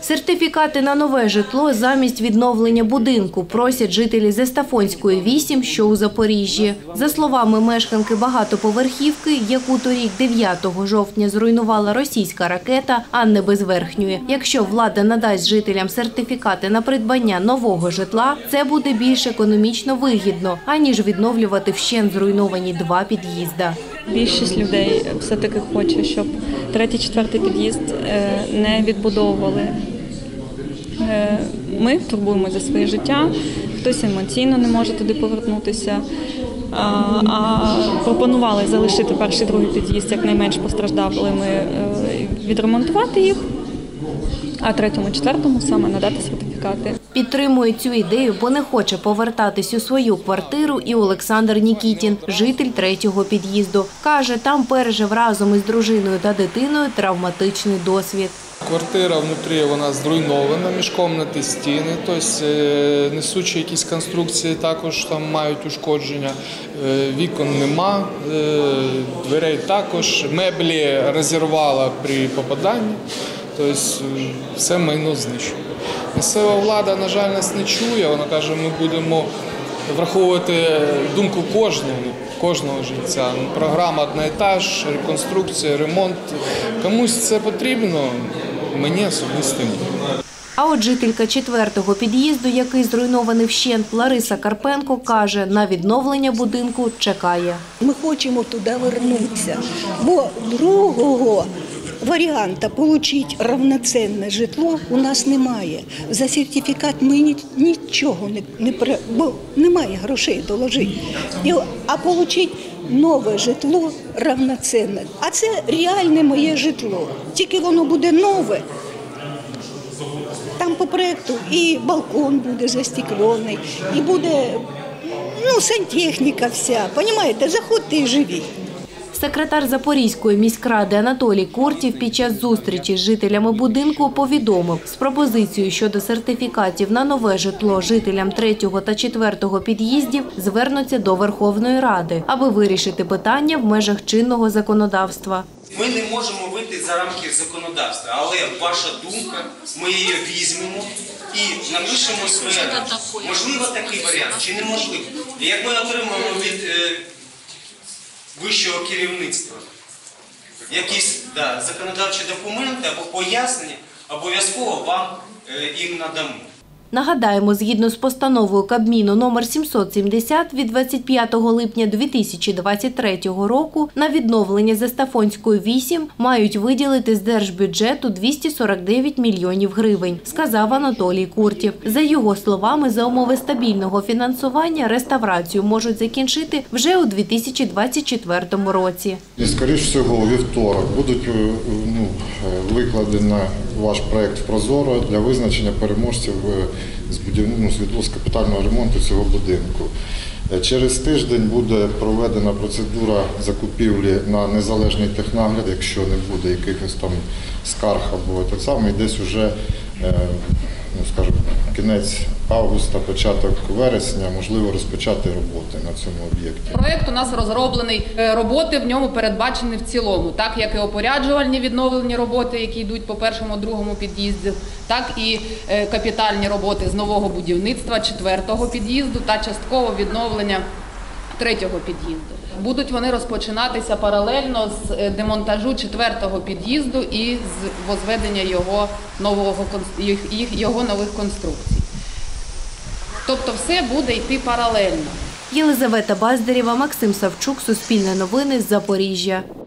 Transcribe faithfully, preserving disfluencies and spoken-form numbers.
Сертифікати на нове житло замість відновлення будинку просять жителі Зестафонської, вісім, що у Запоріжжі. За словами мешканки багатоповерхівки, яку торік дев'ятого жовтня зруйнувала російська ракета Анни Безверхньої, якщо влада надасть жителям сертифікати на придбання нового житла, це буде більш економічно вигідно, аніж відновлювати вщент зруйновані два під'їзда. Більшість людей все-таки хоче, щоб третій, четвертий під'їзд не відбудовували. Ми турбуємося за своє життя, хтось емоційно не може туди повернутися, а пропонували залишити перший, другий під'їзд як найменш постраждалими, відремонтувати їх, а третьому, четвертому саме надати сертифікати. Підтримує цю ідею, бо не хоче повертатись у свою квартиру і Олександр Нікітін, житель третього під'їзду. Каже, там пережив разом із дружиною та дитиною травматичний досвід. Квартира внутрі, вона зруйнована, міжкомнатні стіни, тобто несучі якісь конструкції також там мають ушкодження, вікон нема, дверей також, меблі розірвала при попаданні, тобто все майно знищено. Місцева влада, на жаль, нас не чує, вона каже, ми будемо враховувати думку кожного, кожного жильця. Програма одноетаж, реконструкція, ремонт. Комусь це потрібно, мені особисто ні. А от жителька четвертого під'їзду, який зруйнований вщент, Лариса Карпенко, каже, на відновлення будинку чекає. Ми хочемо туди повернутися, бо другого варіанта отримати рівноцінне житло у нас немає. За сертифікат ми нічого не, не бо немає грошей доложити. А отримати нове житло рівноцінне. А це реальне моє житло. Тільки воно буде нове. Там по проєкту і балкон буде застеклений, і буде ну, сантехніка вся. Понімаєте, заходьте і живіть. Секретар Запорізької міськради Анатолій Куртів під час зустрічі з жителями будинку повідомив, з пропозицією щодо сертифікатів на нове житло жителям третього та четвертого під'їздів звернуться до Верховної Ради, аби вирішити питання в межах чинного законодавства. Ми не можемо вийти за рамки законодавства, але ваша думка, ми її візьмемо і напишемо своє. Можливо такий варіант чи неможливо. І як ми отримаємо від вищого керівництва якісь да, законодавчі документи або пояснення, обов'язково вам е, їм надамо. Нагадаємо, згідно з постановою Кабміну номер сімсот сімдесят від двадцять п'ятого липня дві тисячі двадцять третього року на відновлення Зестафонської, вісім мають виділити з держбюджету двісті сорок дев'ять мільйонів гривень, сказав Анатолій Куртів. За його словами, за умови стабільного фінансування реставрацію можуть закінчити вже у дві тисячі двадцять четвертому році. Скоріше всього, у вівторок будуть ну, викладені ваш проєкт в Прозоро для визначення переможців з будівництва, з капітального ремонту цього будинку. Через тиждень буде проведена процедура закупівлі на незалежний технагляд, якщо не буде якихось там скарг або так само, і десь уже, ну, скажімо, кінець августа, початок вересня, можливо, розпочати роботи на цьому об'єкті. Проєкт у нас розроблений, роботи в ньому передбачені в цілому, так як і опоряджувальні відновлені роботи, які йдуть по першому, другому під'їзду, так і капітальні роботи з нового будівництва четвертого під'їзду та частково відновлення третього під'їзду. Будуть вони розпочинатися паралельно з демонтажу четвертого під'їзду і з возведення його, нового, його нових конструкцій. Тобто все буде йти паралельно. Єлизавета Баздарєва, Максим Савчук, Суспільне новини з Запоріжжя.